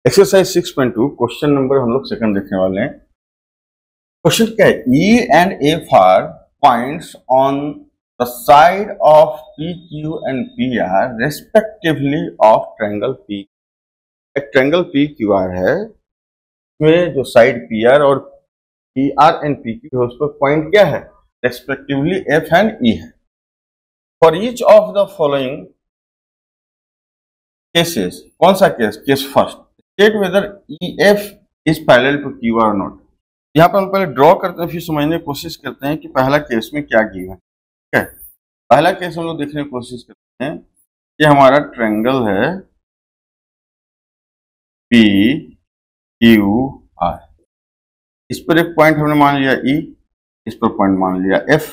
Exercise 6.2 question number हम लोग second देखने वाले हैं। क्वेश्चन क्या है? E and F R points on the side of P Q and P R respectively of triangle P. एक ट्रायंगल पी क्यू आर है, इसमें जो साइड पी आर और P R and P Q है उस पर पॉइंट क्या है? रेस्पेक्टिवली एफ एंड ई है। For each of the following cases, कौन सा case? Case first, state whether E F is parallel to Q R not. यहाँ पर हम पहले ड्रॉ करते हैं, फिर समझने की कोशिश करते हैं कि पहला केस में क्या गिवन है। ठीक है, पहला केस हम लोग देखने की कोशिश करते हैं कि हमारा ट्रायंगल है पी क्यू आर, इस पर एक पॉइंट हमने मान लिया ई, इस पर पॉइंट मान लिया एफ।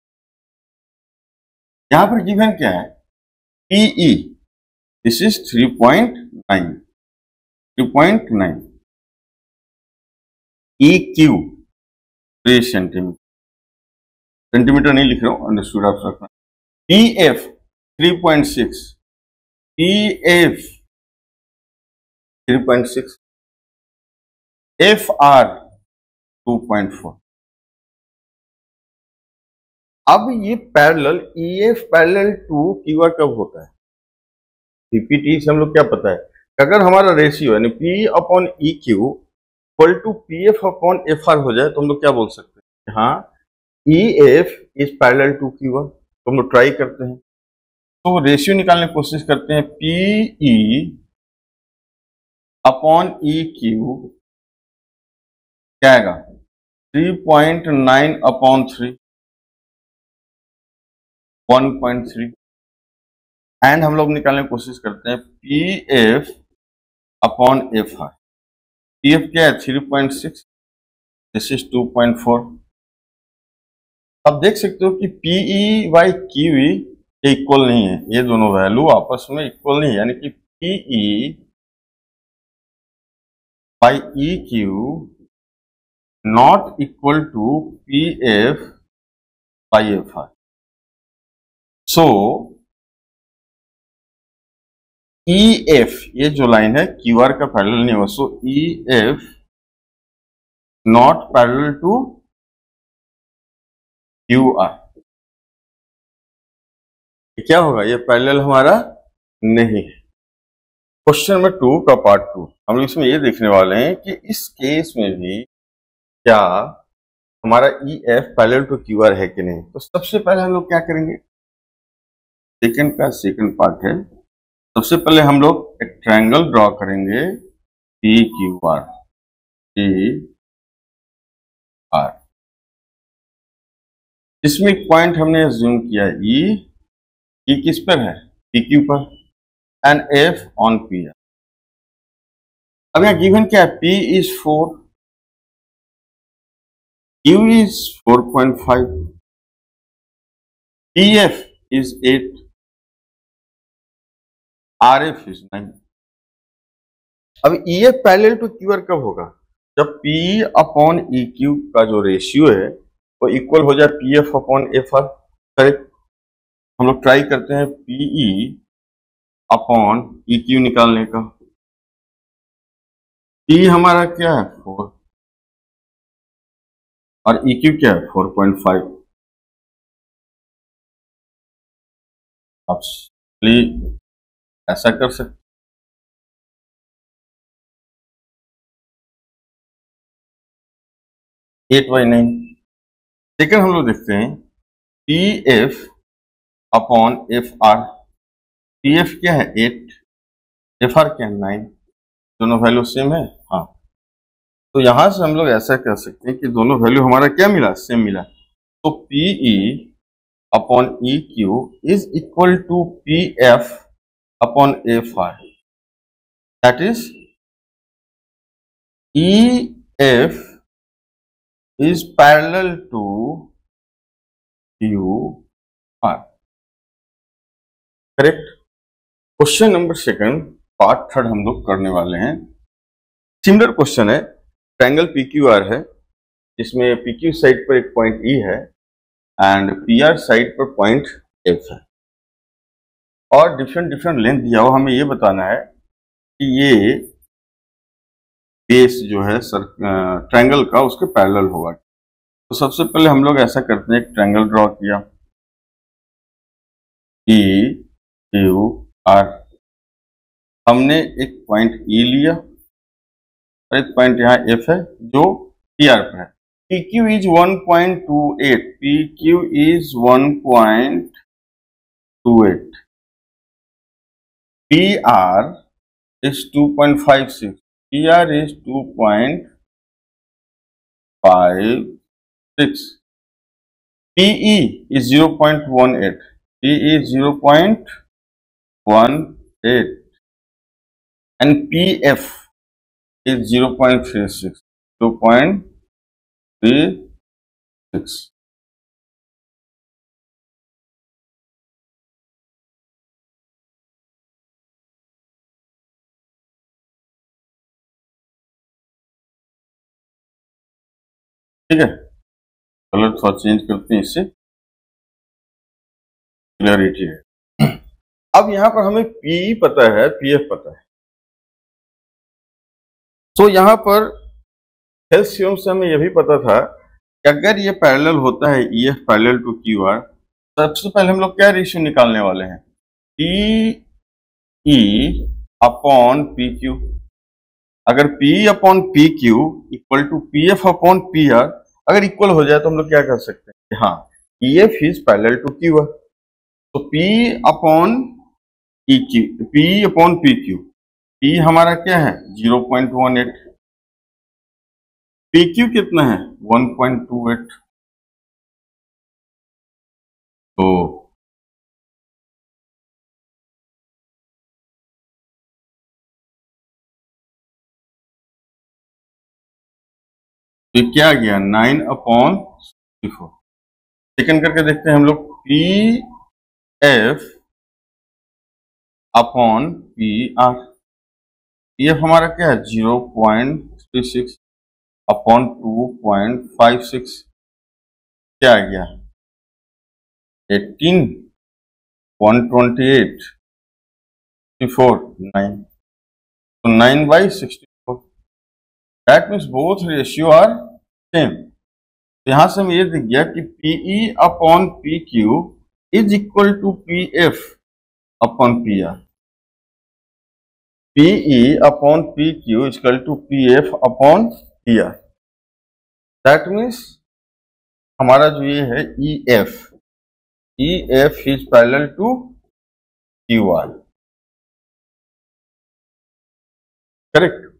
यहां पर गिवन क्या है? PE, this is 3.9, E Q 3 centimetre, centimetre नहीं लिख रहा हूं, अंडरस्टूड आप रखना। P F 3.6, P F 3.6, F R 2.4। अब ये parallel E F parallel to Q R कब होता है? पीपीटी से हम लोग क्या पता है, अगर हमारा रेशियो यानी P upon E Q equal to P F upon F R हो जाए तो हम लोग क्या बोल सकते हैं? हाँ, E F is parallel to Q R. तो हम लोग ट्राई करते हैं, तो रेशियो निकालने की कोशिश करते हैं। P E upon E Q क्या आएगा? 3.9 अपॉन 3, 1.3। एंड हम लोग निकालने की कोशिश करते हैं P F upon F R. P F क्या है? 3.6, दिस इज 2.4। अब देख सकते हो कि पीई बाई क्यू इक्वल नहीं है, ये दोनों वैल्यू आपस में इक्वल नहीं है, यानी कि PE by E Q not equal to P F by F R. So E F, ये जो लाइन है क्यू आर का पैरेलल नहीं होगा, so E F not parallel to Q R. क्या होगा? ये पैरेलल हमारा नहीं है। क्वेश्चन नंबर 2 का पार्ट 2 हम लोग इसमें ये देखने वाले हैं कि इस केस में भी क्या हमारा E F parallel to Q R है कि नहीं। तो सबसे पहले हम लोग क्या करेंगे, सेकंड का सेकंड पार्ट है। सबसे पहले हम लोग एक ट्रायंगल ड्रॉ करेंगे P Q R, P R. इसमें एक पॉइंट हमने अज्यूम किया ई किस पर है? पी क्यू पर, and F on P R. अब यहाँ गिवन क्या है? P is 4, Q is 4.5, P F is 8, R F is 9। अब E F parallel to Q R कब होगा? जब पी अपॉन ई क्यू का जो रेशियो है वो इक्वल हो जाए P F upon F R. Correct. हम लोग ट्राई करते हैं पीई अपॉन ई क्यू निकालने का। पी हमारा क्या है? 4, और ई क्यू क्या है? 4.5। आप ऐसा कर सकते, 8/9। सेकेंड हम लोग देखते हैं P F upon F R. P F क्या है? 8, एफ आर क्या है? 9। दोनों वैल्यू सेम है। हाँ, तो यहां से हम लोग ऐसा कह सकते हैं कि दोनों वैल्यू हमारा क्या मिला? सेम मिला। तो PE upon E Q is equal to P F upon F R. That is E F is parallel to Q R. Correct. Question number second part third हम लोग करने वाले हैं। सिमिलर क्वेश्चन है, ट्रायंगल पी क्यू आर है, जिसमें P Q side पर एक पॉइंट ई है एंड पी आर साइड पर पॉइंट एफ है, और डिफरेंट लेंथ दिया हो। हमें ये बताना है कि ये बेस जो है ट्रायंगल का उसके पैरेलल होगा। तो सबसे पहले हम लोग ऐसा करते हैं, एक ट्रायंगल ड्रॉ किया, P Q R। हमने एक पॉइंट E लिया और एक पॉइंट यहाँ F है जो PR पर है। PQ is 1.28, PQ is 1.28, PR is 2.56, PR is 2.56, PE is 0.18, PE is 0.18, and PF is 0.36, 0.36. ठीक है, कलर थोड़ा चेंज करते हैं, इससे क्लियरिटी है। अब यहां पर हमें PE पता है, PF पता है, तो यहां पर हेल्थ से हमें यह भी पता था कि अगर ये पैरेलल होता है, EF पैरेलल टू QR, सबसे पहले हम लोग क्या रेशियो निकालने वाले हैं, PE अपॉन PQ। अगर PE upon PQ equal to PF upon PR अगर इक्वल हो जाए तो हम लोग क्या कर सकते हैं, हाँ, EF is parallel to QR। तो P अपॉन PQ, P हमारा क्या है 0.18, PQ कितना है 1.28। तो ये क्या आ गया 9/64। सेकंड करके देखते हैं हम लोग, PF अपॉन PR। PF हमारा क्या है 0.36 अपॉन 2.56, क्या आ गया 18, 128, 64, 9, तो 9/64। That means both ratio are same. यहां से हम ये दिख गया कि PE upon PQ is equal to PF upon PR। PE upon PQ is equal to PF upon PR। That means हमारा जो ये है EF is parallel to QR, correct.